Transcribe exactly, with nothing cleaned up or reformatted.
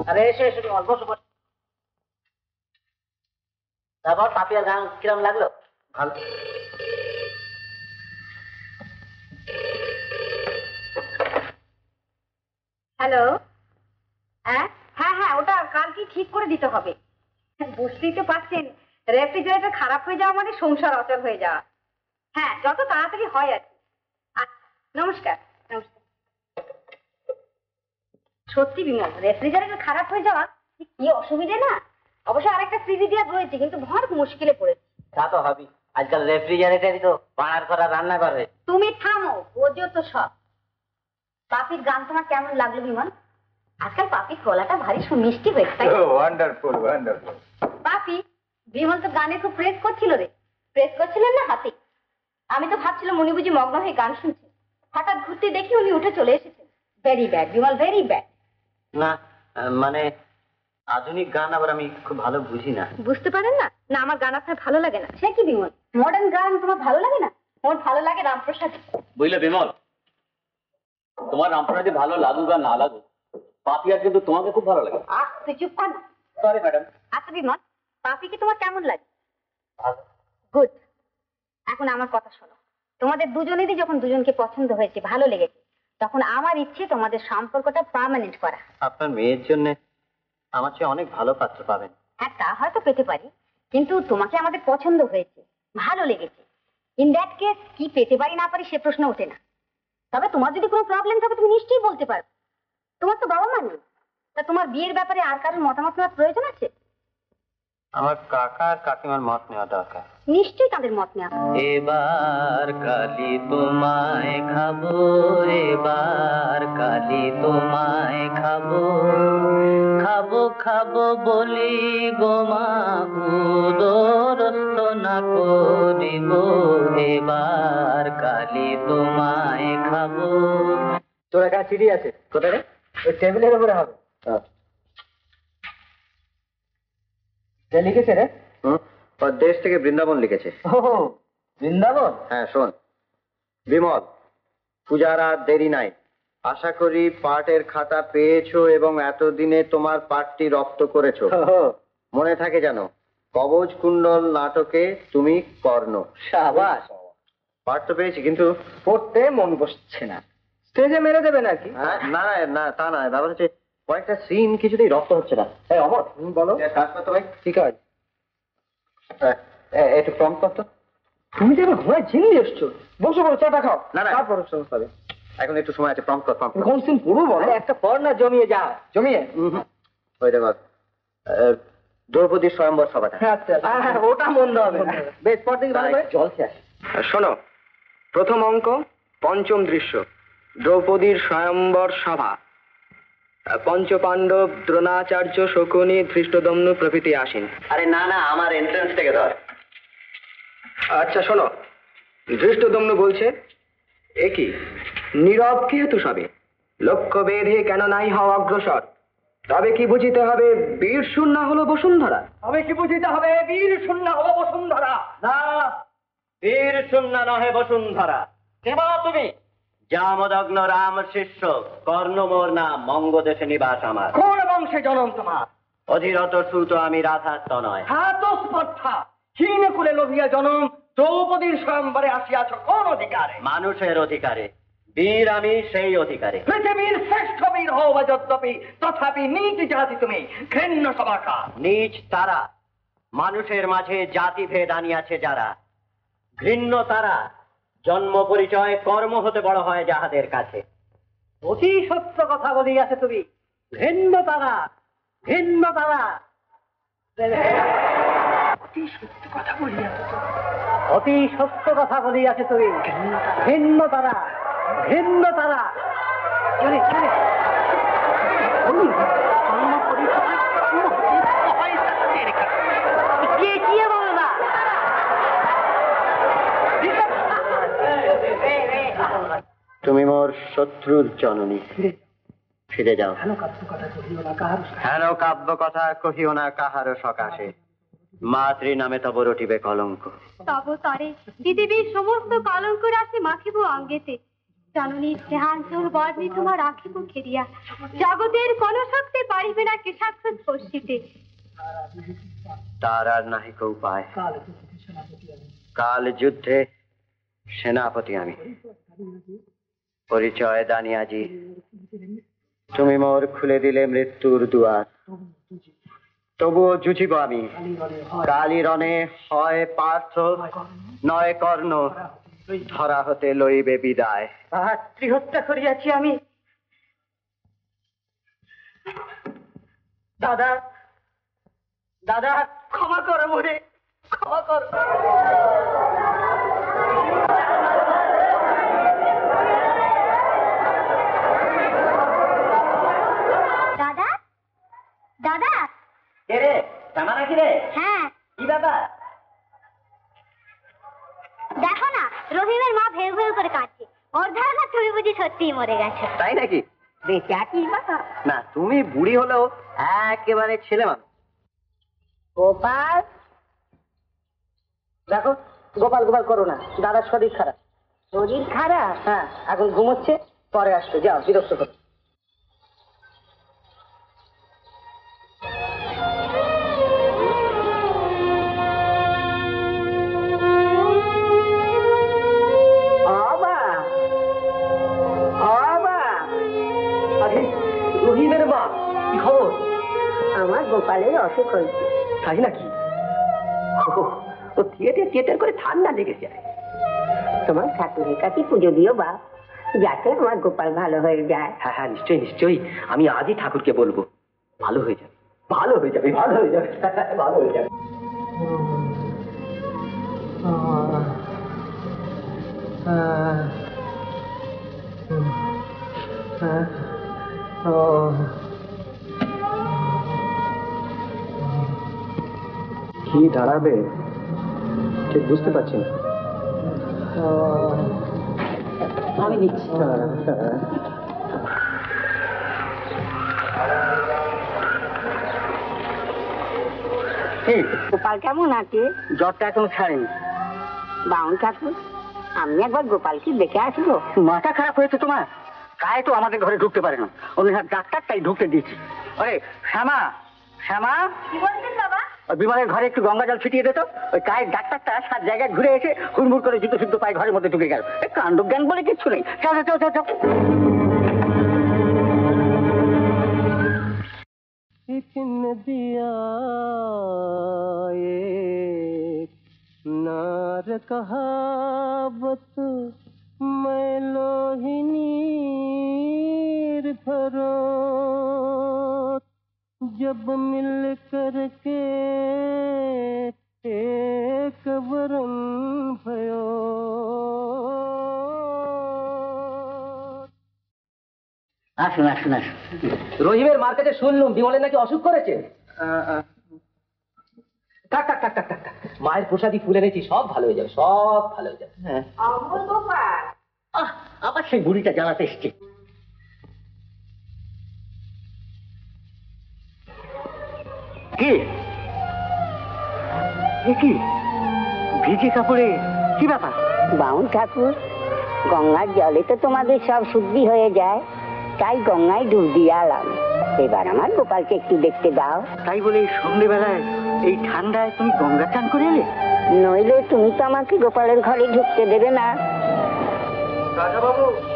আরে এসে এসে অল্প বস। তারপর পাপিয়ার গান কিরম লাগলো? ভালো। হ্যালো, হ্যাঁ হ্যাঁ হ্যাঁ ওটা কালকে ঠিক করে দিতে হবে। বুঝতেই তো পারছেন রেফ্রিজারেটর খারাপ হয়ে যাওয়া মানে সংসার অচল হয়ে যাওয়া। হ্যাঁ যত তাড়াতাড়ি হয় আর কি। আচ্ছা নমস্কার। নমস্কার। সত্যি বিমল, রেফ্রিজারেটর খারাপ হয়ে যাওয়া কি অসুবিধে না। অবশ্য আরেকটা ফ্রিজিডিয়ার রয়েছে কিন্তু ভর মুশকিলে পড়েছে। তা তো হবেই, আজকাল রেফ্রিজারেটরই তো পাড়ার করা রান্না করে। তুমি থামো, বোঝো তো সব। পাপির গান তোমার কেমন লাগলো বিমল? আজকাল পাপির গলাটা ভারী সুমিষ্টি হয়েছে। Wonderful wonderful. পাপি, বিমল তো গানে খুব প্রেস করছিল রে। প্রেস করছিলেন না হাতে? আমি তো ভাবছিলাম উনি বুঝি মগ্ন হয়ে গান শুনছেন। হঠাৎ ঘুরতে দেখি উনি উঠে চলে এসেছেন। Very bad Bimal, very bad. না মানে আধুনিক গান আবার আমি খুব ভালো বুঝি না। বুঝতে পারেন না? না আমার গান আপনার ভালো লাগে না? সে কি বিমল, মডার্ন গান তোমার ভালো লাগে না? ওর ভালো লাগে রামপ্রসাদ। বুঝলে বিমল, তোমার রামপ্রসাদ ভালো লাগুক আর না লাগুক, পাপিয়ার কিন্তু তোমাকে খুব ভালো লাগে। আহ তুই চুপ কর না। Sorry madam. আচ্ছা বিমল, পাপিকে তোমার কেমন লাগে? ভালো। গুড। এখন আমার কথা শোনো। তোমাদের দুজনেরই যখন দুজনকে পছন্দ হয়েছে, ভালো লেগেছে, তখন আমার ইচ্ছে তোমাদের সম্পর্কটা পার্মানেন্ট করা। আপনার মেয়ের জন্য আমার চেয়ে অনেক ভালো পাত্র পাবেন। হ্যাঁ তা হয়তো পেতে পারি, কিন্তু তোমাকে আমাদের পছন্দ হয়েছে, ভালো লেগেছে। ইন দ্যাট কেস কি পেতে পারি না পারি সে প্রশ্ন ওঠে না। তবে তোমার যদি কোনো প্রবলেম থাকে তুমি নিশ্চয়ই বলতে পারো। তোমার তো বাবা মা নেই, তা তোমার বিয়ের ব্যাপারে আর কারোর মতামত নেওয়ার প্রয়োজন আছে? আমার কাকা আর কাকিমার মত নেওয়া দরকার। নিশ্চয়ই তাদের মত নেওয়া। এবার কালি তোমায় খাবো, এবার কালি তোমায় খাবো, খাবো খাবো বলি গোমা উদরস্থ না করিব, এবার কালি তোমায় খাবো। তোর একটা চিঠি আছে। কোথায় রে? ওই টেবিলের উপরে হবে। কে লিখেছে রে? ওর দেশ থেকে বৃন্দাবন লিখেছে। ও বৃন্দাবন? হ্যাঁ শোন বিমল, পূজার আর দেরি নাই। আশা করি পাটের খাতা পেয়েছো এবং এতদিনে তোমার পাঠটি রপ্ত করেছো। মনে থাকে জানো, কবচ কুণ্ডল নাটকে তুমি কর্ণ। সাবাস। পাঠ তো পেয়েছি কিন্তু পড়তে মন বসছে না। স্টেজে মেরে দেবে নাকি? না না তা না, ব্যাপার হচ্ছে কয়েকটা সিন কিছুতেই রপ্ত হচ্ছে না। এই অমর তুমি বলো। ঠিক আছে একটু কম করতো। তুমি যে ঘোড়ায় ঝিলিয়ে এসছো, বসো বলো চাটা খাও। না না তারপর হবে, এখন একটু সময় আছে। প্রম্প কর, প্রম্প কোন সিন পুরো বলো। একটা পর না জমিয়ে যা জমিয়ে ওই দেখো দ্রৌপদীর স্বয়ম্বর সভাটা। হ্যাঁ ওটা মন্দ হবে না। বেশ পর দিকে ভালো করে জল খেয়ে শোনো, প্রথম অঙ্ক পঞ্চম দৃশ্য, দ্রৌপদীর স্বয়ম্বর সভা। পঞ্চপাণ্ডব, দ্রোণাচার্য, শকুনি, ধৃষ্টদ্যম্ন প্রভৃতি আসেন। আরে না না, আমার এন্ট্রান্স থেকে ধর। আচ্ছা শোনো, ধৃষ্টদ্যম্ন বলছে, এ কি নীরব কি হেতু সবে, লক্ষ্য বেঁধে কেন নাই হও অগ্রসর, তবে কি বুঝিতে হবে বীর শূন্য হলো বসুন্ধরা। তবে কি বুঝিতে হবে বীর শূন্য হলো বসুন্ধরা? না, বীর শূন্য নহে বসুন্ধরা। কে বলো তুমি? জামদগ্ন রাম শিষ্য, কর্ণ মোর নাম, মঙ্গ দেশে নিবাস আমার। কোন বংশে জনম তোমার? অধীরত সুত আমি, রাধার তনয়। হ্যাঁ তো স্পর্ধা ক্ষীণ কুলে লোভিয়া জনম, দ্রৌপদীর স্বয়ম্বরে আসিয়াছ কোন অধিকারে? মানুষের অধিকারে। বীর আমি সেই অধিকারে। পৃথিবীর শ্রেষ্ঠ বীর হও যদ্যপি, তথাপি নীচ জাতি তুমি, ঘৃণ্য সবাকা। নীচ তারা, মানুষের মাঝে জাতিভেদ আনিয়াছে যারা। ঘৃণ্য তারা, জন্ম পরিচয় কর্ম হতে বড় হয় যাহাদের কাছে। অতি সত্য কথা বলিয়াছে তুমি। ঘৃণ্য তারা, ঘৃণ্য তারা, অতি সত্য কথা বলিয়াছে তুমি। অতি সত্য কথা বলিয়াছে তুমি। ঘৃণ্য তারা, ঘৃণ্য তারা। চলে চলে গিয়ে বলো না। তুমি মোর শত্রুর জননী, ফিরে যাও। হেন কাব্য কথা কহিও না কাহার সকাশে, মাতৃ নামে তব রটিবে কলঙ্ক। তব তরে পৃথিবীর সমস্ত কলঙ্ক রাশি মাখিব অঙ্গেতে, জননী স্নেহাঞ্চল বর্ণে তোমার আখি মুখে দিয়া জগতের কোন শক্তি পারিবে না কেশাগ্র স্পর্শিতে। তার আর নাহি কেউ উপায়। কাল যুদ্ধে সেনাপতি আমি, পরিচয় দানিয়াজি। তুমি মোর খুলে দিলে মৃত্যুর দুয়ার, তবুও জুঝিব আমি। কালী রণে হয় পার্থ নয় কর্ণ, ধরা হতে লইবে বিদায়। আত্মহত্যা করিয়াছি আমি। দাদা, দাদা ক্ষমা করো মোরে, ক্ষমা করো। দাদা, দাদা। কে রে, শ্যামা নাকি রে? হ্যাঁ, কি ব্যাপার? দেখো না, রহিমের মা ভেউ ভেউ করে কাঁদছে। ওর ধারণা তুমি বুঝি সত্যিই মরে গেছো। তাই নাকি? বেঁচে আছিস বাবা? না, তুমি বুড়ি হলেও একেবারে ছেলে মানুষ। গোপাল, দেখো, গোপাল গোপাল করো না, দাদার শরীর খারাপ। শরীর খারাপ? হ্যাঁ, এখন ঘুমোচ্ছে, পরে আসবে। যাও, বিরক্ত করো। রহিমের মা, কি খবর? আমার গোপালের অসুখ হয়েছে। তাই নাকি? তো থিয়েটার থিয়েটার করে ঠান্ডা লেগেছে। তোমার ঠাকুরের কাছে পুজো দিও বা, যাতে আমার গোপাল ভালো হয়ে যায়। হ্যাঁ হ্যাঁ, নিশ্চয়ই নিশ্চয়ই। আমি আজই ঠাকুরকে বলবো। ভালো হয়ে যাবে, ভালো হয়ে যাবে, ভালো হয়ে যাবে, ভালো হয়ে যাবে। কি দাঁড়াবে ঠিক বুঝতে পারছি না। আমি দিচ্ছি। গোপাল কেমন আছে? জ্বরটা এখন ছাড়েনি। বাউন ঠাকুর, আমি একবার গোপালকে দেখে আসবো। মাথা খারাপ হয়েছে তোমার? গায়ে তো আমাদের ঘরে ঢুকতে পারে না, ওই ডাক্তার তাই ঢুকতে দিয়েছি। আরে শ্যামা, শ্যামা, কি বলছেন বাবা? ওই বিমানের ঘরে একটু গঙ্গা জল ছিটিয়ে দিত। ওই গায়ের ডাক্তারটা সাত জায়গায় ঘুরে এসে হুড়মুড় করে জুতো শুদ্ধ পায়ে ঘরের মধ্যে ঢুকে গেল। কাণ্ড জ্ঞান বলে কিচ্ছু নেই। যাও যাও যাও যাও। नार कहावत मैं लोहिनीर भरो, जब मिल करके एक वरन भयो। আসুন আসুন আসুন। রহিমের মার কাছে শুনলুম বিমলের নাকি অসুখ করেছে। থাক থাক থাক থাক থাক থাক। মায়ের প্রসাদী ফুল এনেছি, সব ভালো হয়ে যাবে, সব ভালো হয়ে যাবে। হ্যাঁ, আহ, আবার সেই বুড়িটা জ্বালাতে এসছে। কি এ কি ভিজে কাপড়ে, কি ব্যাপার? বাউন ঠাকুর, গঙ্গার জলে তো তোমাদের সব শুদ্ধি হয়ে যায়, তাই গঙ্গায় ডুব দিয়ে আলাম। এবার আমার গোপালকে একটু দেখতে দাও। তাই বলে এই সন্ধ্যেবেলায় এই ঠান্ডায় তুমি গঙ্গা চান করে এলে? নইলে তুমি তো আমাকে গোপালের ঘরে ঢুকতে দেবে না। রাজা বাবু,